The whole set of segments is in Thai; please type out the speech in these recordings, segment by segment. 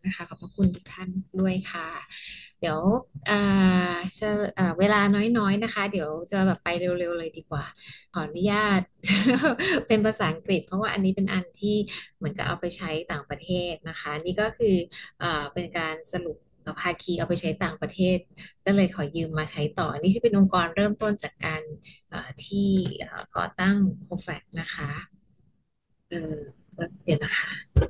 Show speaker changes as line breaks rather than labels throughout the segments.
นะคะขอบพระคุณทุกท่านด้วยค่ะเดี๋ยวอ่จะเวลาน้อยๆนะคะเดี๋ยวจะแบบไปเร็วๆเลยดีกว่าขออนุญาตเป็นภาษาอังกฤษเพราะว่าอันนี้เป็นอันที่เหมือนกับเอาไปใช้ต่างประเทศนะคะนี่ก็คือเป็นการสรุปภาคีเอาไปใช้ต่างประเทศก็เลยขอยืมมาใช้ต่ออันนี้คือเป็นองค์กรเริ่มต้นจากการที่ก่อตั้งโคแฟกนะคะเออเดี๋ยวนะคะ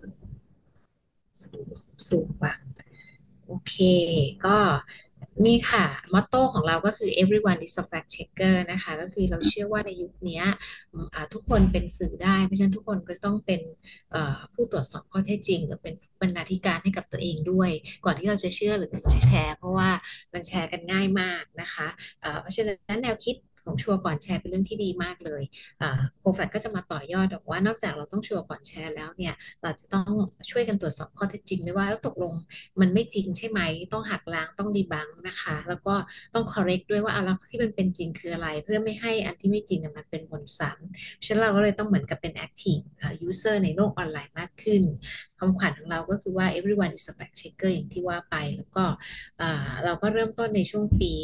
สูงกว่าโอเคก็นี่ค่ะมอตโต้ของเราก็คือ everyone is a fact checker นะคะก็คือเราเชื่อว่าในยุคเนี้ยทุกคนเป็นสื่อได้เพราะฉะนั้นทุกคนก็ต้องเป็นผู้ตรวจสอบข้อเท็จจริงหรือเป็นบรรณาธิการให้กับตัวเองด้วยก่อนที่เราจะเชื่อหรือจะแชร์เพราะว่ามันแชร์กันง่ายมากนะคะเพราะฉะนั้นแนวคิดของชัวร์ก่อนแชร์เป็นเรื่องที่ดีมากเลยโคแฟกก็จะมาต่อยอดบอกว่านอกจากเราต้องชัวร์ก่อนแชร์แล้วเนี่ย เราจะต้องช่วยกันตรวจสอบข้อเท็จจริงด้วยว่าแล้วตกลงมันไม่จริงใช่ไหมต้องหักล้างต้องดีบังนะคะแล้วก็ต้อง correct ด้วยว่าอะไรที่มันเป็นจริงคืออะไรเพื่อไม่ให้อันที่ไม่จริงมันเป็นผลซ้ำฉะนั้นเราก็เลยต้องเหมือนกับเป็น active user ในโลกออนไลน์มากขึ้นคำขวัญของเราก็คือว่า everyone is a fact checker อย่างที่ว่าไปแล้วก็เราก็เริ่มต้นในช่วงปี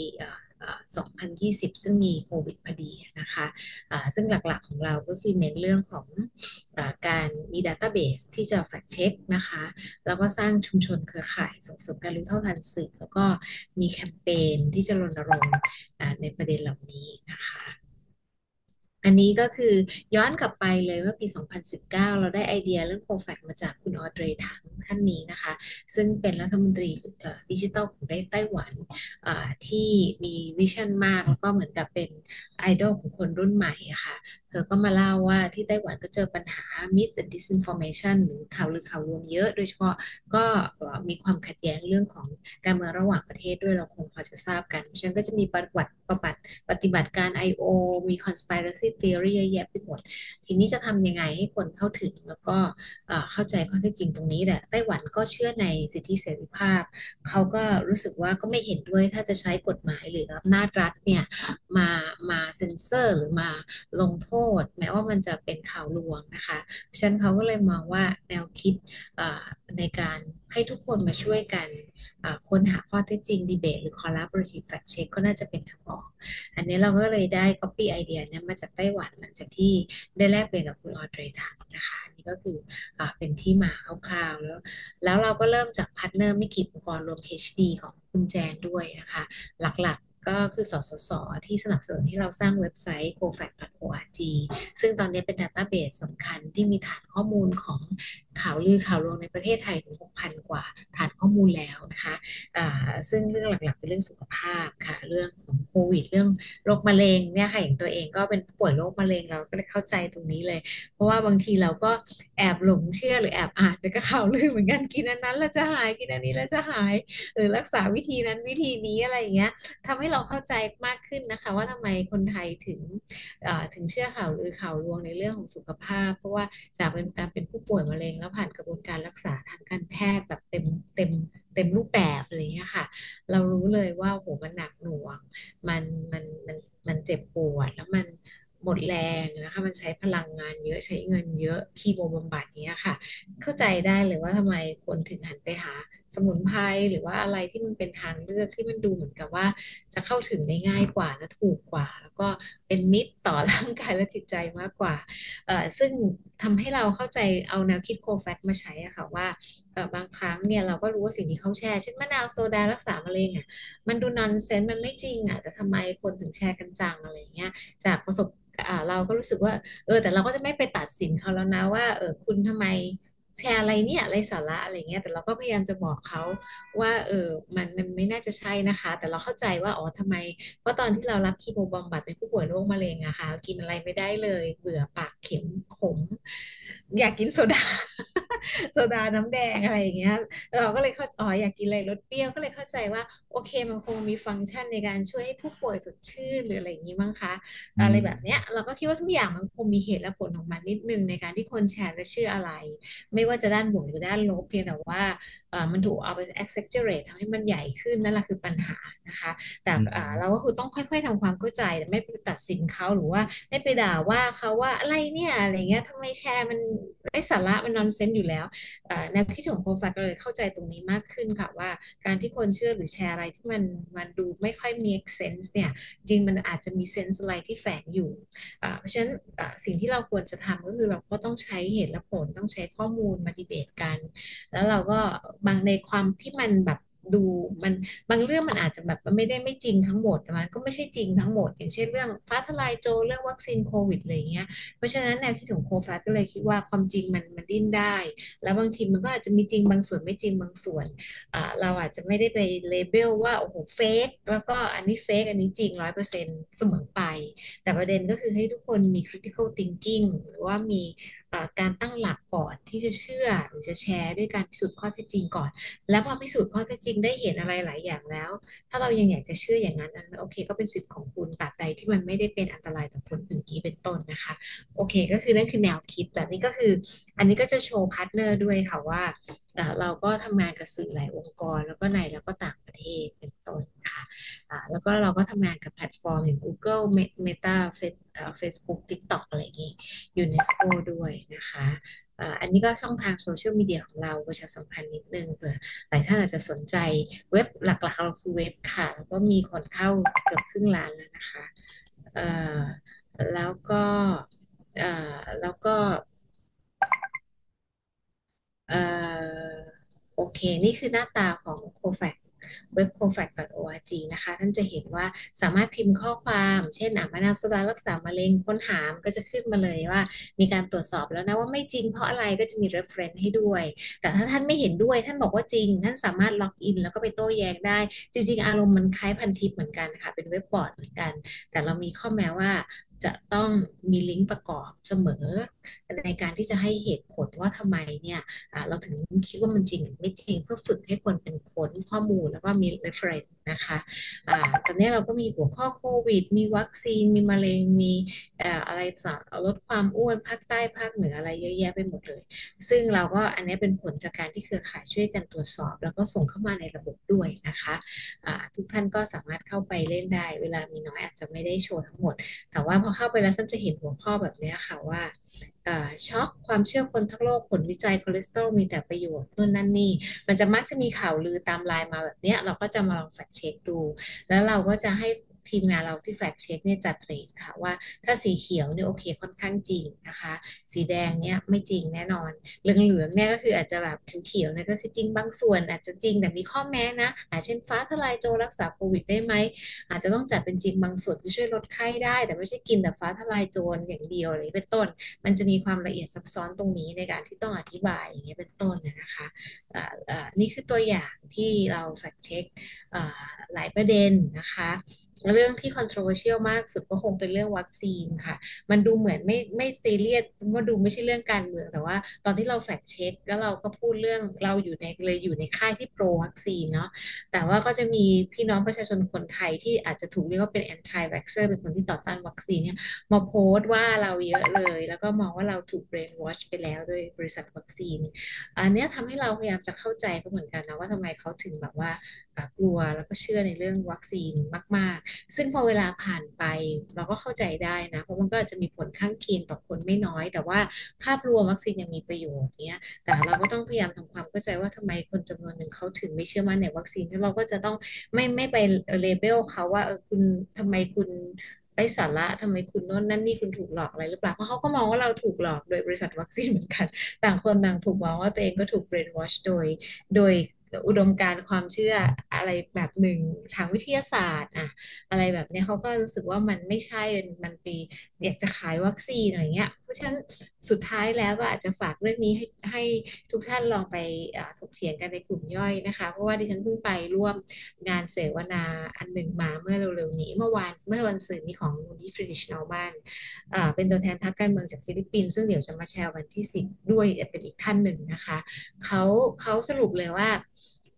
2020ซึ่งมีโควิดพอดีนะคะซึ่งหลักๆของเราก็คือเน้นเรื่องของ การมี Database ที่จะ fact check นะคะแล้วก็สร้างชุมชนเครือข่ายส่งเสริมการรู้เท่าทันสื่อแล้วก็มีแคมเปญที่จะรณรงค์ในประเด็นเหล่านี้นะคะ อันนี้ก็คือย้อนกลับไปเลยว่าปี 2019 เก้าเราได้ไอเดียเรื่องโคแฟกมาจากคุณออเดรถังท่านนี้นะคะ ซึ่งเป็นรัฐมนตรีดิจิทัลของไต้หวันที่มีวิชั่นมากแล้วก็เหมือนกับเป็นไอดอลของคนรุ่นใหม่อะค่ะเธอก็มาเล่าว่าที่ไต้หวันก็เจอปัญหา mis and disinformation หรือข่าวลือข่าวลวงเยอะโดยเฉพาะก็มีความขัดแย้งเรื่องของการเมืองระหว่างประเทศด้วยเราคงพอจะทราบกันฉันก็จะมีประวัติประวัติ ปฏิบัติการ I.O. มี conspiracy theory เยอะแยะไปหมดทีนี้จะทำยังไงให้คนเข้าถึงแล้วก็เข้าใจข้อเท็จจริงตรงนี้แหละไต้หวันก็เชื่อในสิทธิเสรีภาพเขาก็รู้สึกว่าก็ไม่เห็นด้วยถ้าจะใช้กฎหมายหรืออำนาจรัฐเนี่ยมามาเซ็นเซอร์หรือมาลงโทษแม้ว่ามันจะเป็นข่าวลวงนะคะฉะนั้นเขาก็เลยมองว่าแนวคิดในการให้ทุกคนมาช่วยกันค้นหาข้อเท็จจริงดีเบตหรือ collaborative fact check ก็น่าจะเป็นทางออก อันนี้เราก็เลยได้ copy ไอเดียเนี้ยมาจากไต้หวันหลังจากที่ได้แลกเปลี่ยนกับคุณออเดรถังนะคะอันนี่ก็คือเป็นที่มาคร่าวๆแล้วเราก็เริ่มจากพาร์ทเนอร์ไม่กี่องค์กรรวม HD ของคุณแจนด้วยนะคะหลักๆก็คือสสสที่สนับสนุนให้เราสร้างเว็บไซต์ cofact.org ซึ่งตอนนี้เป็น database สำคัญที่มีฐานข้อมูลของข่าวลือข่าวลวงในประเทศไทยถึง6,000กว่าฐานข้อมูลแล้วนะคะ ซึ่งเรื่องหลักๆเป็นเรื่องสุขภาพค่ะเรื่องของโควิดเรื่องโรคมะเร็งเนี่ยค่ะอย่างตัวเองก็เป็นผู้ป่วยโรคมะเร็งเราก็เลยเข้าใจตรงนี้เลยเพราะว่าบางทีเราก็แอบหลงเชื่อหรือแอบอ่านแต่ก็ข่าวลือเหมือนกันกินอันนั้นแล้วจะหายกินอันนี้แล้วจะหายหรือรักษาวิธีนั้นวิธีนี้อะไรอย่างเงี้ยทำให้เราเข้าใจมากขึ้นนะคะว่าทำไมคนไทยถึงเชื่อข่าวลือข่าวลวงในเรื่องของสุขภาพเพราะว่าจากเป็นการเป็นผู้ป่วยมะเร็งแล้วผ่านกระบวนการรักษาทางการแพทย์แบบเต็มเต็มรูปแบบอะไรอย่างเงี้ยค่ะ เรารู้เลยว่าโหมันหนักหน่วงมันมันมันมันเจ็บปวดแล้วมันหมดแรงนะคะมันใช้พลังงานเยอะใช้เงินเยอะคีโมบำบัดเนี้ยค่ะเข้าใจได้เลยว่าทำไมคนถึงหันไปหาสมุนไพรหรือว่าอะไรที่มันเป็นทางเลือกที่มันดูเหมือนกับว่าจะเข้าถึงได้ง่ายกว่าและถูกกว่าแล้วก็เป็นมิตรต่อร่างกายและจิตใจมากกว่าซึ่งทำให้เราเข้าใจเอาแนวคิดโคแฟกมาใช้อะค่ะว่า บางครั้งเนี่ยเราก็รู้ว่าสิ่งที่เขาแชร์เช่นมะนาวโซดารักษามะเร็งอ่ะมันดูนอนเซนส์มันไม่จริงอ่ะแต่ทำไมคนถึงแชร์กันจังอะไรเงี้ยจากประสบเราก็รู้สึกว่าแต่เราก็จะไม่ไปตัดสินเขาแล้วนะว่าคุณทำไมแชร์อะไรเนี่ยไรสาระอะไรเงี้ยแต่เราก็พยายามจะบอกเขาว่ามันไม่น่าจะใช่นะคะแต่เราเข้าใจว่าอ๋อทำไมเพราะตอนที่เรารับคีโมบำบัดเป็นผู้ป่วยโรคมะเร็งอะค่ะกินอะไรไม่ได้เลยเบื่อปากเข็มขมอยากกินโซดา โซดาน้ำแดงอะไรอย่างเงี้ยเราก็เลยเข้าอ๋ออยากกินอะไรรสเปรี้ยวก็เลยเข้าใจว่าโอเคมันคงมีฟังก์ชันในการช่วยให้ผู้ป่วยสดชื่นหรืออะไรอย่างนี้มั้งคะ
อื
อะไรแบบเนี้ย
ม
เราก็คิดว่าทุกอย่างมันคงมีเหตุและผลของมันนิดนึงในการที่คนแชร์และเชื่ออะไรไม่ว่าจะด้านบวกหรือด้านลบเพียงแต่ว่ามันถูกเอาไป exaggerate ทำให้มันใหญ่ขึ้นนั่นแหละคือปัญหานะคะแต่
อื
เรา
ม
ก็คือต้องค่อยๆทำความเข้าใจแต่ไม่ไปตัดสินเขาหรือว่าไม่ไปด่าว่าเขาว่าอะไรเนี่ยอะไรเงี้ยทำไมแชร์มันไร้สาระมันนอนเซนส์อยู่แล้ว แนวคิดของโคฟาก็เลยเข้าใจตรงนี้มากขึ้นค่ะว่าการที่คนเชื่อหรือแชร์อะไรที่มันดูไม่ค่อย make sense เนี่ยจริงมันอาจจะมี sense อะไรที่แฝงอยู่เพราะฉะนั้นสิ่งที่เราควรจะทำก็คือเราก็ต้องใช้เหตุและผลต้องใช้ข้อมูลมาดีเบตกันแล้วเราก็บางในความที่มันแบบดูมันบางเรื่องมันอาจจะแบบมันไม่ได้ไม่จริงทั้งหมดแต่มันก็ไม่ใช่จริงทั้งหมดอย่างเช่นเรื่องฟ้าทลายโจรเรื่องวัคซีนโควิดอะไรอย่างเงี้ยเพราะฉะนั้นแนวคิดของโคฟาก็เลยคิดว่าความจริงมันดิ้นได้ แล้วบางทีมันก็อาจจะมีจริงบางส่วนไม่จริงบางส่วนเราอาจจะไม่ได้ไปเลเบลว่าโอ้โหเฟกแล้วก็อันนี้เฟกอันนี้จริง100%เสมอไปแต่ประเด็นก็คือให้ทุกคนมี critical thinking หรือว่ามีการตั้งหลักก่อนที่จะเชื่อหรือจะแชร์ด้วยการพิสูจน์ข้อเท็จจริงก่อนแล้วพอพิสูจน์ข้อเท็จจริงได้เห็นอะไรหลายอย่างแล้วถ้าเรายังอยากจะเชื่ออย่างนั้นอันนั้นโอเคก็เป็นสิทธิ์ของคุณตราบใดที่มันไม่ได้เป็นอันตรายต่อคนอื่นนี้เป็นต้นนะคะโอเคก็คือนั่นคือแนวคิดแต่นี่ก็คือ อันนี้ก็จะโชว์พาร์ทเนอร์ด้วยค่ะว่าเราก็ทำงานกับสื่อหลายองค์กรแล้วก็ในแล้วก็ต่างประเทศเป็นต้นค่ะแล้วก็เราก็ทำงานกับแพลตฟอร์มอย่าง Google Meta Facebook TikTok อะไรอย่างนี้ยูเนสโกด้วยนะคะอันนี้ก็ช่องทางโซเชียลมีเดียของเราประชาสัมพันธ์นิดนึงเผื่อหลายท่านอาจจะสนใจเว็บหลักๆเราคือเว็บค่ะแล้วก็มีคนเข้าเกือบครึ่งล้านแล้วนะคะเอ่อแล้วก็แล้วก็ เอ่อโอเคนี่คือหน้าตาของ COFAC เว็บ cofac.org นะคะท่านจะเห็นว่าสามารถพิมพ์ข้อความเช่นมะนาวโซดารักษามะเร็งค้นหามนก็จะขึ้นมาเลยว่ามีการตรวจสอบแล้วนะว่าไม่จริงเพราะอะไรก็จะมี reference ให้ด้วยแต่ถ้าท่านไม่เห็นด้วยท่านบอกว่าจริงท่านสามารถล็อกอินแล้วก็ไปโต้แย้งได้จริงๆอารมณ์มันคล้ายพันทิปเหมือนกันค่ะเป็นเว็บบอร์ดเหมือนกันแต่เรามีข้อแม้ว่าจะต้องมีลิงก์ประกอบเสมอในการที่จะให้เหตุผลว่าทำไมเนี่ย เราถึงคิดว่ามันจริงหรือไม่จริงเพื่อฝึกให้คนเป็นค้นข้อมูลแล้วก็มี reference นะคะตอนนี้เราก็มีหัวข้อโควิดมีวัคซีนมีมะเร็งมีอะไรสารลดความอ้วนภาคใต้ภาคเหนืออะไรเยอะแยะไปหมดเลยซึ่งเราก็อันนี้เป็นผลจากการที่เครือข่ายช่วยกันตรวจสอบแล้วก็ส่งเข้ามาในระบบด้วยนะคะทุกท่านก็สามารถเข้าไปเล่นได้เวลามีน้อยอาจจะไม่ได้โชว์ทั้งหมดแต่ว่าพอเข้าไปแล้วท่านจะเห็นหัวข้อแบบนี้ค่ะว่า ช็อกความเชื่อคนทั้งโลกผลวิจัยคอเลสเตอรอลมีแต่ประโยชน์นู่นนั่นนี่มันจะมักจะมีข่าวลือตามไลน์มาแบบเนี้ยเราก็จะมาลองแฟกเช็คดูแล้วเราก็จะให้ทีมงานเราที่แฟกเช็คเนี่ยจัดเรทค่ะว่าถ้าสีเขียวเนี่ยโอเคค่อนข้างจริงนะคะสีแดงเนี่ยไม่จริงแน่นอนเหลืองเนี่ยก็คืออาจจะแบบเขียวๆเนี่ยก็คือจริงบางส่วนอาจจะจริงแต่มีข้อแม้นะเช่นฟ้าทลายโจรรักษาโควิดได้ไหมอาจจะต้องจัดเป็นจริงบางส่วนคือช่วยลดไข้ได้แต่ไม่ใช่กินแต่ฟ้าทลายโจรอย่างเดียวอะไรเป็นต้น มันจะมีความละเอียดซับซ้อนตรงนี้ในการที่ต้องอธิบายอย่างเงี้ยเป็นต้นนะคะนี่คือตัวอย่างที่เราแฟกเช็คหลายประเด็นนะคะเรื่องที่ controversial มากสุดก็คงเป็นเรื่องวัคซีนค่ะมันดูเหมือนไม่ซีเรียสว่าดูไม่ใช่เรื่องการเมืองแต่ว่าตอนที่เราแฟกเช็คแล้วเราก็พูดเรื่องเราอยู่ในค่ายที่โปรวัคซีนเนาะแต่ว่าก็จะมีพี่น้องประชาชนคนไทยที่อาจจะถูกเรียกว่าเป็น anti vaxxer เป็นคนที่ต่อต้านวัคซีนเนี่ย มาโพสต์ว่าเราเยอะเลยแล้วก็มองว่าเราถูก brain wash ไปแล้วโดยบริษัทวัคซีนอันเนี้ยทำให้เราพยายามจะเข้าใจเขาเหมือนกันนะว่าทำไมเขาถึงแบบว่ากลัวแล้วก็เชื่อในเรื่องวัคซีนมากๆซึ่งพอเวลาผ่านไปเราก็เข้าใจได้นะเพราะมันก็อาจจะมีผลข้างเคียงต่อคนไม่น้อยแต่ว่าภาพรวมวัคซีนยังมีประโยชน์เนี้ยแต่เราก็ต้องพยายามทำความเข้าใจว่าทำไมคนจำนวนหนึ่งเขาถึงไม่เชื่อมั่นในวัคซีนแล้วเราก็จะต้องไม่ไปเลเบลเขาว่าคุณทำไมคุณ ไร้สาระทำไมคุณโน่นนั่นนี่คุณถูกหลอกอะไรหรือเปล่าเพราะเขาก็มองว่าเราถูกหลอกโดยบริษัทวัคซีนเหมือนกันต่างคนต่างถูกมองว่าตัวเองก็ถูก brainwash โดยอุดมการณ์ความเชื่ออะไรแบบหนึ่งทางวิทยาศาสตร์อะอะไรแบบเนี้ยเขาก็รู้สึกว่ามันไม่ใช่มันปีอยากจะขายวัคซีนอะไรเงี้ยเพราะฉะนั้นสุดท้ายแล้วก็อาจจะฝากเรื่องนี้ให้ทุกท่านลองไปถกเถียงกันในกลุ่มย่อยนะคะเพราะว่าดิฉันเพิ่งไปร่วมงานเสวนาอันหนึ่งมาเมื่อเร็วๆนี้เมื่อวันศุกร์นี้ของมูดี้ฟริดริชนอลแมนเป็นตัวแทนพรรคการเมืองจากฟิลิปปินส์ซึ่งเดี๋ยวจะมาแชร์วันที่10ด้วยเป็นอีกท่านหนึ่งนะคะเขาเขาสรุปเลยว่า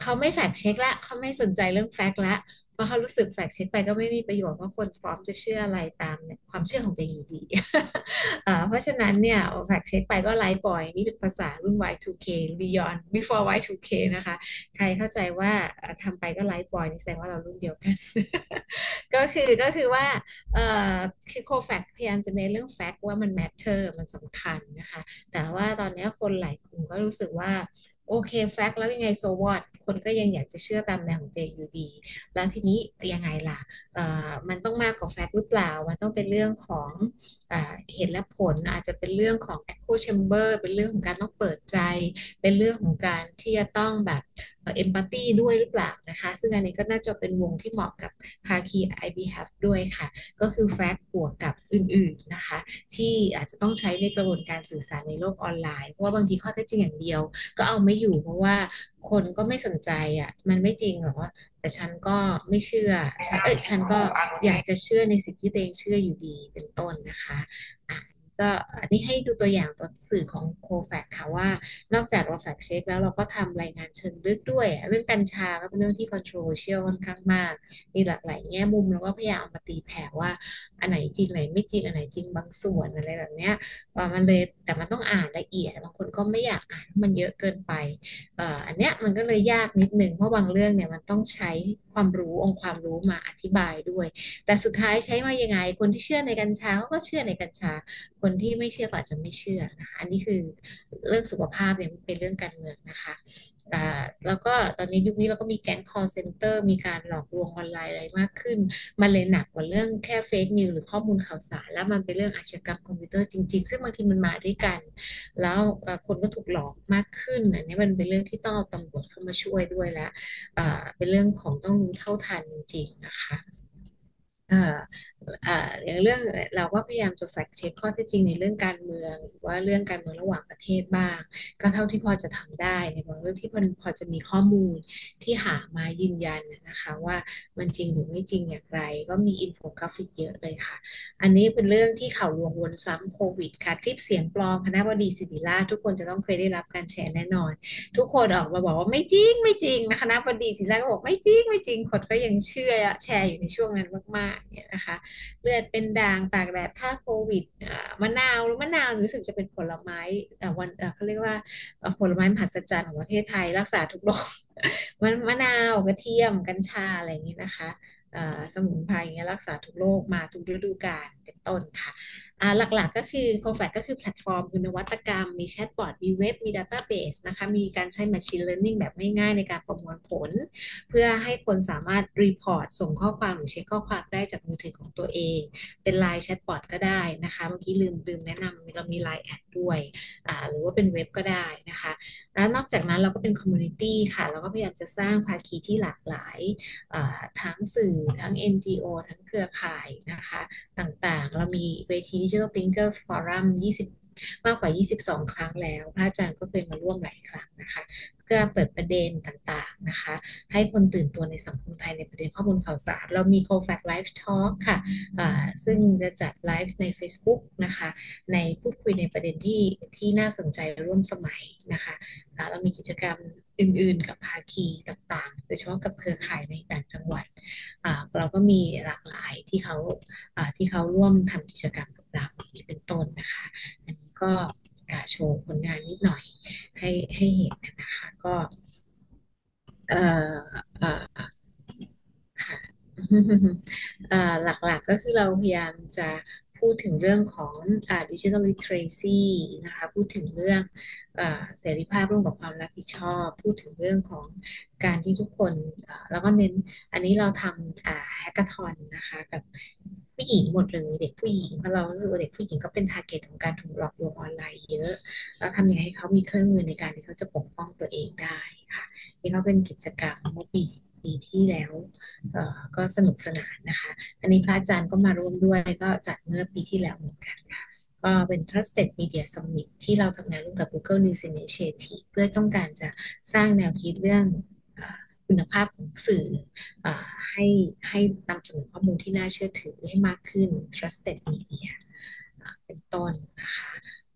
เขาไม่แฟกเช็คละเขาไม่สนใจเรื่องแฟกต์ละเพราะเขารู้สึกแฟกเช็คไปก็ไม่มีประโยชน์เพราะคนฟอร์มจะเชื่ออะไรตามเนี่ยความเชื่อของตัวเองอยู่ดีเพราะฉะนั้นเนี่ยแฟกเช็คไปก็ไลฟ์บ่อยนี่เป็นภาษารุ่น Y2K Beyond Before Y2K นะคะใครเข้าใจว่าทำไปก็ไลฟ์บ่อยนี่แสดงว่าเรารุ่นเดียวกันก็คือว่าเอ่อคือโคแฟกพยายามจะเน้นเรื่องแฟกต์ว่ามัน matter มันสำคัญนะคะแต่ว่าตอนนี้คนหลายกลุ่มก็รู้สึกว่า โอเคแฟกต์แล้วยังไงโซวอตคนก็ยังอยากจะเชื่อตามแนวของตัวเองอยู่ดีแล้วทีนี้ยังไงล่ะมันต้องมากกว่าแฟกต์หรือเปล่ามันต้องเป็นเรื่องของเหตุและผลอาจจะเป็นเรื่องของ echo chamber เป็นเรื่องของการต้องเปิดใจเป็นเรื่องของการที่จะต้องแบบเอมพัตตีด้วยหรือเปล่านะคะซึ่งอันนี้ก็น่าจะเป็นวงที่เหมาะกับภาคี IBHF ด้วยค่ะก็คือแฟกต์บวกกับอื่นๆนะคะที่อาจจะต้องใช้ในกระบวนการสื่อสารในโลกออนไลน์เพราะว่าบางทีข้อเท็จจริงอย่างเดียว ก็เอาไม่อยู่เพราะว่าคนก็ไม่สนใจอ่ะมันไม่จริงหรอกแต่ฉันก็ไม่เชื่อฉันก็อยากจะเชื่อในสิ่งที่ตัวเองเชื่ออยู่ดีเป็นต้นนะคะอ่ะก็อันนี้ให้ดูตัวอย่างตัวสื่อของโคแฟกค่ะว่านอกจากเราแฟกเช็คแล้วเราก็ทำรายงานเชิงลึกด้วยเรื่องกัญชาก็เป็นเรื่องที่ controversial ค่อนข้างมากมีหลากหลายแง่มุมแล้วก็พยายามเอามาตีแผ่ว่าอันไหนจริงอันไหนไม่จริงอันไหนจริงบางส่วนอะไรแบบเนี้ย มันเลยแต่มันต้องอ่านละเอียดบางคนก็ไม่อยากอ่านมันเยอะเกินไปอันเนี้ยมันก็เลยยากนิดนึงเพราะบางเรื่องเนี่ยมันต้องใช้ความรู้องค์ความรู้มาอธิบายด้วยแต่สุดท้ายใช้มายังไงคนที่เชื่อในกัญชาเขาก็เชื่อในกัญชาคนที่ไม่เชื่อก็อาจจะไม่เชื่อนะคะอันนี้คือเรื่องสุขภาพเนี่ยมันเป็นเรื่องการเมืองนะคะแล้วก็ตอนนี้ยุคนี้เราก็มีแก๊ง call center มีการหลอกลวงออนไลน์อะไรมากขึ้น มันเลยหนักกว่าเรื่องแค่เฟกนิวหรือข้อมูลข่าวสารแล้วมันเป็นเรื่องอาชญากรรมคอมพิวเตอร์จริงๆซึ่งบางทีมันมาด้วยกันแล้วคนก็ถูกหลอกมากขึ้นอันนี้มันเป็นเรื่องที่ต้องเอาตำรวจเข้ามาช่วยด้วยและเป็นเรื่องของต้องรู้เท่าทันจริงๆนะคะ อ่าอย่างเรื่องเราก็พยายามจะแฟกเช็คข้อเท็จจริงในเรื่องการเมืองหรือว่าเรื่องการเมืองระหว่างประเทศบ้างก็เท่าที่พอจะทำได้ในบางเรื่องที่มันพอจะมีข้อมูลที่หามายืนยันนะคะว่ามันจริงหรือไม่จริงอย่างไรก็มีอินโฟกราฟิกเยอะเลยค่ะอันนี้เป็นเรื่องที่ข่าวลวงวนซ้ำโควิดค่ะคลิปเสียงปลอมคณบดีศิริราชทุกคนจะต้องเคยได้รับการแชร์แน่นอนทุกคนออกมาบอกว่าไม่จริงไม่จริงนะคณบดีศิริราชก็บอกไม่จริงไม่จริงคนก็ยังเชื่อแชร์อยู่ในช่วงนั้นมากๆเนี่ยนะคะ เลือดเป็นด่างตากแดดฆ่าโควิดมะนาวมะนาวรู้สึกจะเป็นผลไม้เขาเรียกว่าผลไม้มหัศจรรย์ของประเทศไทยรักษาทุกโรคมะนาวกระเทียมกัญชาอะไรอย่างนี้นะคะสมุนไพรอย่างเงี้ยรักษาทุกโรคมาทุกฤดูกาลเป็นต้นค่ะหลักๆก็คือโคแฟกก็คือแพลตฟอร์มคือนวัตกรรมมีแชทบอทมีเว็บมีดัตต้าเบสนะคะมีการใช้ Machine Learning แบบง่ายๆในการประมวลผล เพื่อให้คนสามารถรีพอร์ตส่งข้อความหรือเช็คข้อความได้จากมือถือของตัวเองเป็นไลน์แชทบอทก็ได้นะคะเมื่อกี้ลืมแนะนำเรามีไลน์แอดด้วยหรือว่าเป็นเว็บก็ได้นะคะแล้วนอกจากนั้นเราก็เป็นคอมมูนิตี้ค่ะเราก็พยายามจะสร้างภาคีที่หลากหลายทั้งสื่อทั้ง NGO ทั้งเครือข่ายนะคะต่างๆเรามีเวที Digital Thinkers Forum 20มากกว่า22ครั้งแล้วพระอาจารย์ก็เคยมาร่วมหลายครั้งนะคะเพื่อเปิดประเด็นต่างๆนะคะ ให้คนตื่นตัวในสังคมไทยในประเด็นข้อมูลข่าวสารเรามี CoFact Live Talk ค่ะซึ่งจะจัดไลฟ์ใน Facebook นะคะในพูดคุยในประเด็นที่น่าสนใจร่วมสมัยนะคะเรามีกิจกรรมอื่นๆกับภาคีต่างๆโดยเฉพาะกับเครือข่ายในต่างจังหวัดเราก็มีหลากหลายที่เขาร่วมทำกิจกรรมกับเราอย่างนี้เป็นต้นนะคะอันนี้ก็โชว์ผลงานนิดหน่อยให้เห็นกันนะคะก็เอ่อเอ่อ ค่ะหลักๆก็คือเราพยายามจะพูดถึงเรื่องของdigital literacy นะคะพูดถึงเรื่องเสรีภาพร่วมกับความรับผิดชอบพูดถึงเรื่องของการที่ทุกคนแล้วก็เน้นอันนี้เราทำแฮกเกอร์ทอนนะคะกับผู้หญิงหมดเลยเด็กผู้หญิงเพราะเรารู้สึกว่าเด็กผู้หญิงก็เป็นทาร์เก็ตของการถูกหลอกลวงออนไลน์เยอะแล้วทำยังไงให้เขามีเครื่องมือในการที่เขาจะปกป้องตัวเองได้ค่ะนี่ก็เป็นกิจกรรมเมื่อปีที่แล้ว ก็สนุกสนานนะคะ อันนี้พระอาจารย์ก็มาร่วมด้วยก็จัดเมื่อปีที่แล้วเหมือนกันค่ะ ก็เป็น Trusted Media Summit ที่เราทำงานร่วมกับ Google News Initiative เพื่อต้องการจะสร้างแนวคิดเรื่องคุณภาพของสื่อให้นำเสนอข้อมูลที่น่าเชื่อถือให้มากขึ้น Trusted Media เป็นต้นนะคะ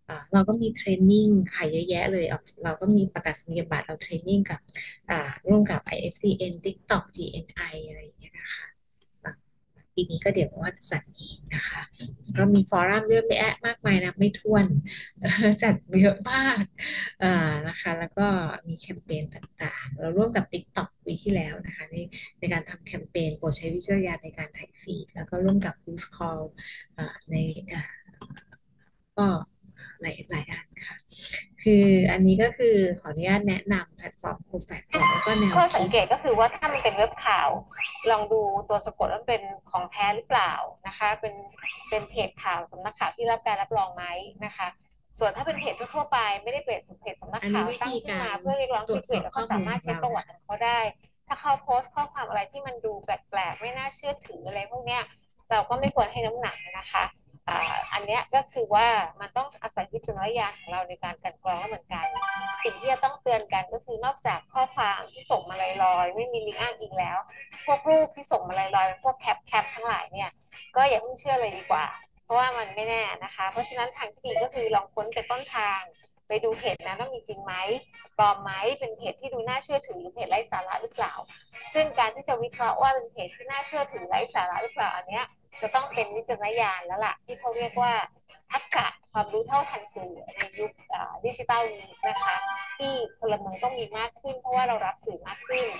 เราก็มีเทรนนิ่งค่ะเยอะแยะเลยเราก็มีประกาศนียบัตรเราเทรนนิ่งกับร่วมกับ IFCN TikTok GNI ออะไรอย่างเงี้ยนะคะอ่าปีนี้ก็เดี๋ยวว่าจะจัดอีกนะคะก็มีฟอรัมเยอะแยะมากมายนะไม่ถ้วนจัดเยอะมากนะคะแล้วก็มีแคมเปญต่างๆเราร่วมกับ TikTok ปีที่แล้วนะคะในการทำแคมเปญโปรดใช้วิจารณญาณในการถ่ายฟีดแล้วก็ร่วมกับ Boost Call ในอ่า ก็หลายอันค่ะคืออันนี้ก็คือขออนุญาตแนะนำแพลตฟอร์มโคแฟกก่อนแล้วก็แนว
ข้อสัง
คิด
เกตก็คือว่าถ้ามันเป็นเว็บข่าวลองดูตัวสะกดว่าเป็นของแท้หรือเปล่านะคะเป็นเพจข่าวสำนักข่าวที่รับการรับรองไหมนะคะส่วนถ้าเป็นเพจทั่วไปไม่ได้เป็นเพจสำนัก
อันนี้วิ
ข่าวตั้ง
ธีการ
ขึ้นมาเพื่อเรียกร้อง
ตรวจ
คลิกเบสแล้วก็
สอบข้อมูล
สามารถเช็ค
ของเรานะ
ประวัติของเขาได้ถ้าเขาโพสต์ข้อความอะไรที่มันดูแปลกๆไม่น่าเชื่อถืออะไรพวกเนี้ยเราก็ไม่ควรให้น้ำหนักนะคะ อันเนี้ยก็คือว่ามันต้องอาศัยวิจารณญาณของเราในการกลั่นกรองเหมือนกันสิ่งที่จะต้องเตือนกันก็คือนอกจากข้อความที่ส่งมาลอยๆไม่มีลิงก์อ้างอิงแล้วพวกรูปที่ส่งมาลอยๆเป็นพวกแคปทั้งหลายเนี่ยก็อย่าเพิ่งเชื่อเลยดีกว่าเพราะว่ามันไม่แน่นะคะเพราะฉะนั้นทางที่ดีก็คือลองค้นไปต้นทางไปดูเพจนั้นว่ามีจริงไหมปลอมไหมเป็นเพจที่ดูน่าเชื่อถือหรือเพจไร้สาระหรือเปล่าซึ่งการที่จะวิเคราะห์ว่าเป็นเพจที่น่าเชื่อถือไร้สาระหรือเปล่าอันเนี้ย จะต้องเป็นวิจารณญาณแล้วล่ะที่เขาเรียกว่าทักษะความรู้เท่าทันสื่อในยุคดิจิทัลนี้นะคะที่พลเมืองต้องมีมากขึ้นเพราะว่าเรารับสื่อมากขึ้น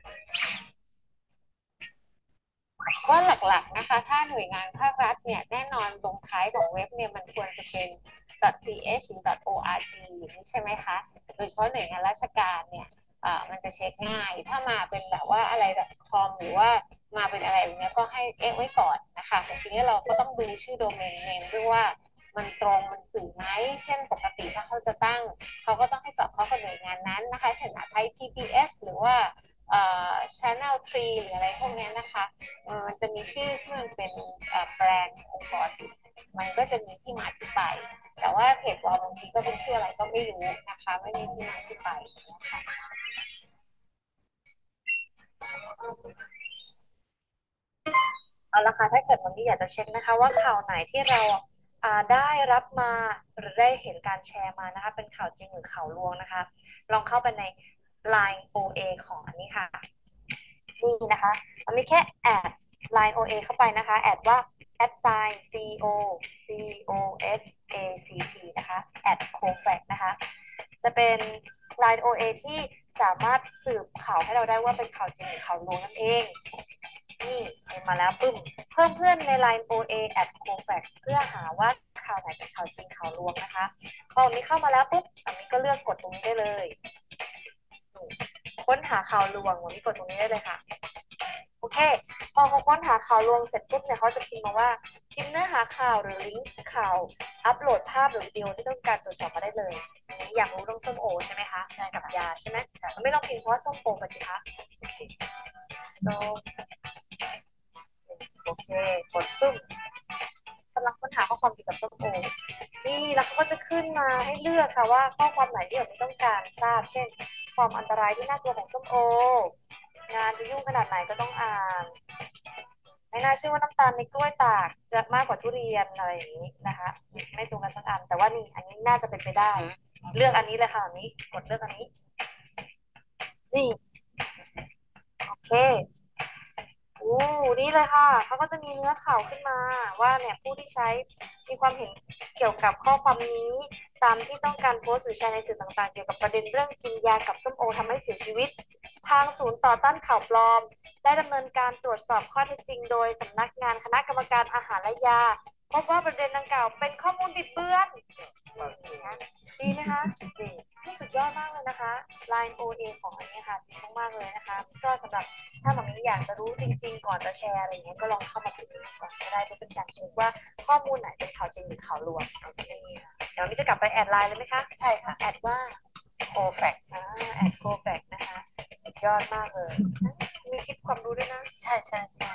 ว่าหลักๆนะคะถ้าหน่วยงานภาครัฐเนี่ยแน่นอนลงท้ายของเว็บเนี่ยมันควรจะเป็น .th หรือ .org อย่างนี้ใช่ไหมคะโดยเฉพาะหน่วยงานราชการเนี่ยมันจะเช็คง่ายถ้ามาเป็นแบบว่าอะไรแบบคอมหรือว่ามาเป็นอะไรอย่างเงี้ยก็ให้เอ๊ะไว้ก่อนนะคะแต่ทีนี้เราก็ต้องดูชื่อโดเมนเนมด้วยว่ามันตรงมันสื่อไหมเช่นปกติถ้าเขาจะตั้งเขาก็ต้องให้สอบเข้ากับหน่วยงานนั้นนะคะเช่นไทย PBS หรือว่าChannel 3หรืออะไรพวกนี้นะคะมันจะมีชื่อที่มันเป็นแบรนด์องค์กรอยู่มันก็จะมีที่มาที่ไปแต่ว่าเพจเราบางทีก็เป็นชื่ออะไรก็ไม่รู้นะคะไม่มีที่มาที่ไปนะคะ เอาละค่ะถ้าเกิดวันนี้อยากจะเช็คนะคะว่าข่าวไหนที่เราได้รับมาหรือได้เห็นการแชร์มานะคะเป็นข่าวจริงหรือข่าวลวงนะคะลองเข้าไปใน Line OA ของอันนี้ค่ะนี่นะคะมันมีแค่แอด Line OA เข้าไปนะคะแอดว่า @sign COFACT นะคะ @cofact นะคะจะเป็น Line OA ที่สามารถสืบข่าวให้เราได้ว่าเป็นข่าวจริงหรือข่าวลวงนั่นเอง นี่มาแล้วปึ้มเพิ่มเพื่อนใน Line OA @cofact เพื่อหาว่าข่าวไหนเป็นข่าวจริงข่าวลวงนะคะพอนี้เข้ามาแล้วปุ๊บอันนี้ก็เลือกกดตรงนี้ได้เลยค้นหาข่าวลวงวันนี้กดตรงนี้ได้เลยค่ะโอเคพอเขาค้นหาข่าวลวงเสร็จปุ๊บเนี่ยเขาจะพิมพ์มาว่าพิมพ์เนื้อหาข่าวหรือลิงก์ข่าวอัปโหลดภาพหรือวิดีโอที่ต้องการตรวจสอบมาได้เลยอันนี้อยากรู้เรื่องส้มโอใช่ไหมคะกับยาใช่ไหมไม่ลองพิมพ์เพราะว่าส้มโอไปสิคะโอเคส้มโอเคกดปึ้ม กำลังค้นหาข้อความเกี่ยวกับส้มโอนี่แล้วเขาก็จะขึ้นมาให้เลือกค่ะว่าข้อความไหนที่เราไม่ต้องการทราบเช่นความอันตรายที่น่ากลัวของส้มโองานจะยุ่งขนาดไหนก็ต้องอ่านไม่น่าเชื่อว่าน้ำตาลในกล้วยตากจะมากกว่าทุเรียนอะไรอย่างนี้นะคะไม่ตรงกันสักอันแต่ว่านี่อันนี้น่าจะเป็นไปได้เลือกอันนี้เลยค่ะอันนี้กดเลือกอันนี้นี่โอเค โอ้นี่เลยค่ะเขาก็จะมีเนื้อข่าวขึ้นมาว่าเนี่ยผู้ที่ใช้มีความเห็นเกี่ยวกับข้อความนี้ตามที่ต้องการโพสต์หรือแชร์ในสื่อต่างๆเกี่ยวกับประเด็นเรื่องกินยากับส้มโอทำให้เสียชีวิตทางศูนย์ต่อต้านข่าวปลอมได้ดำเนินการตรวจสอบข้อเท็จจริงโดยสำนักงานคณะกรรมการอาหารและยาพบว่าประเด็นดังกล่าวเป็นข้อมูลบิดเบือนนะดีนะคะดีที่สุดยอดมากเลยนะคะ Line OA ของอันนี้ค่ะดีมากๆเลยนะคะก็สำหรับ ถ้าหมามีอยากจะรู้จริงๆก่อนจะแชร์อะไรอย่างเงี้ยก็ลองเข้ามาดูก่อนก็ได้เพื่อเป็นการเช็คว่าข้อมูลไหนเป็นข่าวจริงหรือข่าวลวงโอเคเดี๋ยวนี้จะกลับไปแอดไลน์เลยไหมคะใช่ค่ะแอดว่าโคแฟกแอดโคแฟกนะคะสุดยอดมากเลยมีทิปความรู้ด้วยนะใช่ใช่ใช่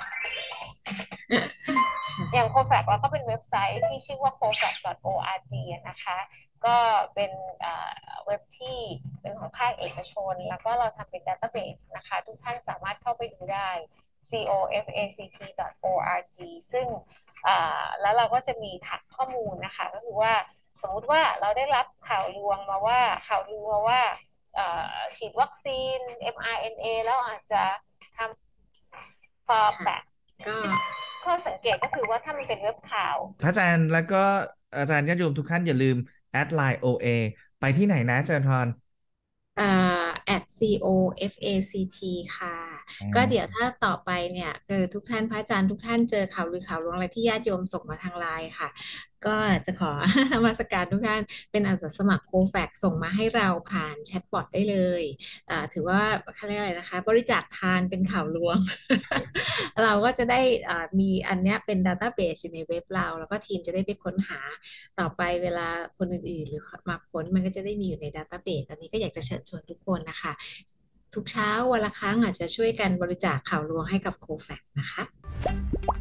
อย่างโคแฟกเราก็เป็นเว็บไซต์ที่ชื่อว่า cofac.org นะคะก็เป็นเว็บที่เป็นของภาคเอกชนแล้วก็เราทำเป็น database นะคะทุกท่านสามารถเข้าไปดูได้ cofact.org ซึ่งแล้วเราก็จะมีฐานข้อมูลนะคะก็คือว่าสมมุติว่าเราได้รับข่าวลวงมาว่าข่าวลือมาว่าฉีดวัคซีน mRNA แล้วอาจจะทำปลอม
ค่ะ
แบบ
ก็
ข้อสังเกตก็คือว่าถ้ามันเป็นเว็บข่าว
พระอาจารย์แล้วก็อาจารย์ญาติโยมทุกท่านอย่าลืมแอดไลน์ OA ไปที่ไหนนะอาจารย์พร
@COFACT ค่ะ
อ๋
ก็เดี๋ยว
อ
ถ้าต่อไปเนี่ยทุกท่านพระอาจารย์ทุกท่านเจอข่าวลือข่าวลวงอะไรที่ญาติโยมส่งมาทางไลน์ค่ะก็จะขอ นมัสการทุกท่านเป็นอาสาสมัครโคแฟกส่งมาให้เราผ่านแชทบอทได้เลยถือว่าเขาเรียกอะไรนะคะบริจาคทานเป็นข่าวลวง เราก็จะได้มีอันเนี้ยเป็นดัตต้าเบสอยู่ในเว็บเราแล้วก็ทีมจะได้ไปค้นหาต่อไปเวลาคนอื่นๆหรือมาค้นมันก็จะได้มีอยู่ในดัตต้าเบสอันนี้ก็อยากจะเชิญชวนทุกคนนะคะทุกเช้าวันละครั้งอาจจะช่วยกันบริจาคข่าวลวงให้กับโคแฟกนะคะ